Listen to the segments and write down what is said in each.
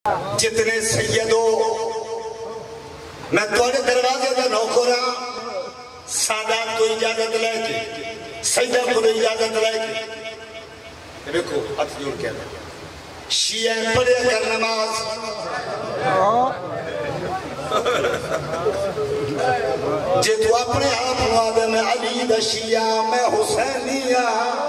जितने सैयदो मैं थोड़े दरवाजे का नौकर हाँ सादात को इजाजत लेके सैयदा को इजाजत लेके देखो हाथ जोड़ के शिया पढ़े कर नमाज जे तू अपने आप वादे में अली दा शिया मैं हुसैनिया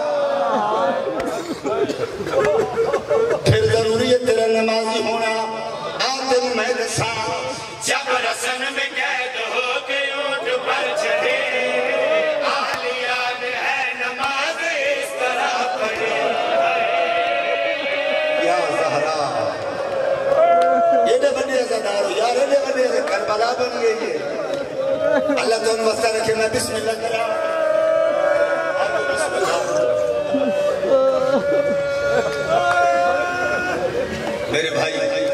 फिर जरूरी है तेरा नमाजी होना आते मैं दसा जब रसन में कैद हो के ऊंट पर चढ़े आलिया है नमाज इस तरह पढ़े या ज़हरा ये ने बने ज़दारो यार ने बने करबला बन गई है अल्लाह तो वस्ता रखे मैं बिस्मिल्लाह करा मेरे भाई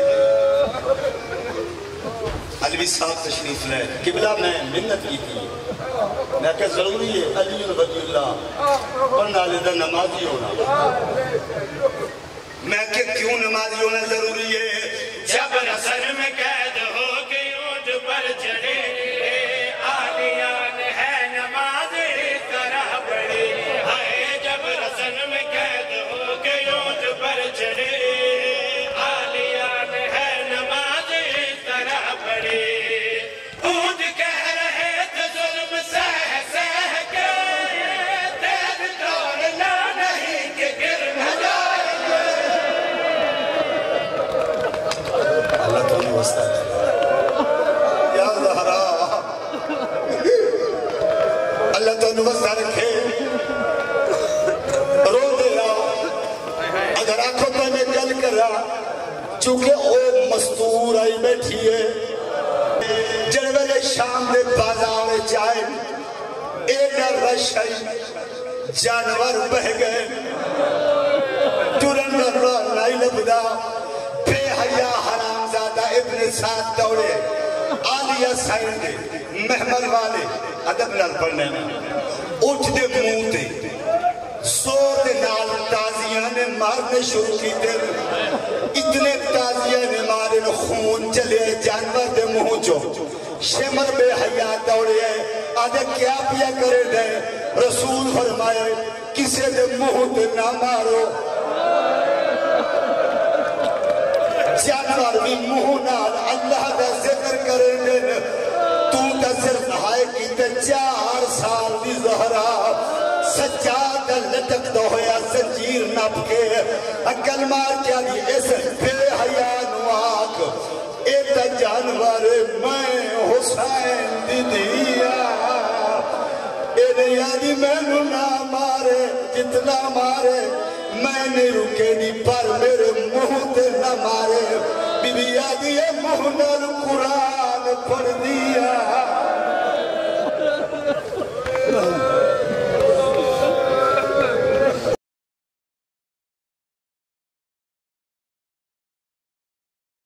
अलवी साहब तशरीफ ले किबला में मिन्नत की थी मैं क्या जरूरी है अली वलीउल्लाह पढ़ने वाले का नमाजी होना मैं क्या क्यों नमाजी होना जरूरी है जब रसन में कैद हो के ऊंट पर चढ़े आलियान है नमाज इस तरह पढ़े हाय जब रसन में कैद हो के ऊंट पर चढ़े अल्लाह तो वस्ता रखे रो दे अगर आंखों पे मैं गल करा चूंकि ओ मस्तूर आई बैठी है जड़ वेले शाम दे बाजार जाए एडा रश आई जानवर बह गए तुरन नहीं लभदा बेहया हरामजादा इब्न साद दौड़े आलिया साइन दे महमल वाले अदब नाल पढ़ने उठ दे मुंह ते जोर दे नाल ताजियां ने मारने शुरू कीते इतने ताजियां ने मारे न खून चले जानवर दे मुंह चो शेमर बेहया दौड़े आदे क्या पिया करे दे रसूल फरमाए किसे दे मुंह ते ना मारो जानवर भी मुंह नाल अल्लाह दा जिक्र करे दे तू तो सिर्फ हाय की 4 साल दी ज़हरा सज्जाद लटकदा होया जंजीर नप के अकल मार क्या दी इस बेहया नु आख ए ता जानवर मैं हुसैन दी दिया ए यादी मैनू ना मारे जितना मारे मैं नहीं रुकेगी पर मेरे मुंह ते ना मारे बीबी आदि मुंह नाल कुरान पढ़ दिया